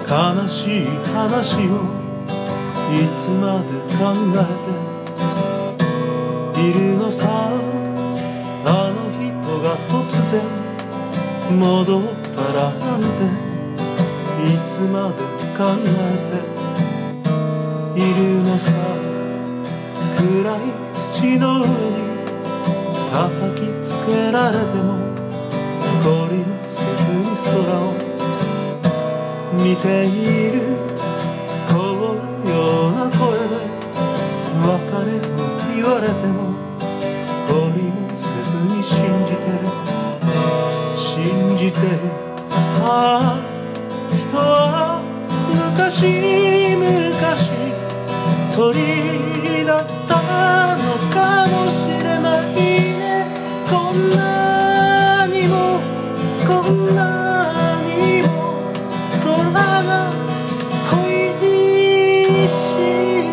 悲しい話をいつまで考えているのさ。あの人が突然戻ったらなんていつまで考えているのさ。暗い土の上に叩きつけられても懲りもせずに空を見ている。凍るような声で別れを言われても懲りもせずに信じてる信じてる。ああ人は昔昔鳥だったのかもしれないね。こんなにもこんなにも空が恋しい。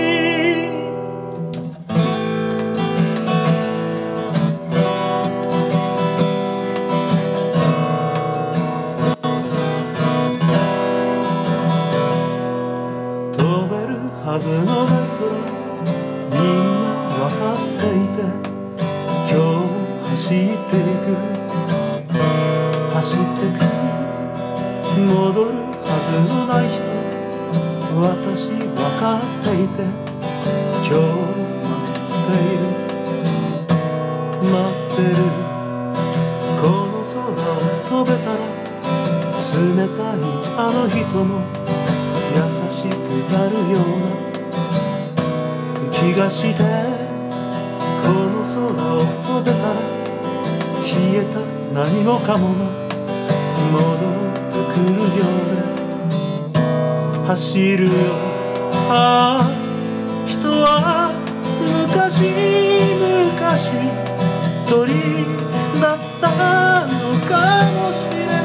飛べるはずのない空みんな分かっていて今日も走っていく走ってく。戻るはずのない人私分かっていて今日も待っている待ってる。この空を飛べたら冷たいあの人も優しくなるような気がして。この空を飛べたら消えた何もかもが戻ってくるようで走るよ。ああ人は昔昔鳥だったのかもしれない。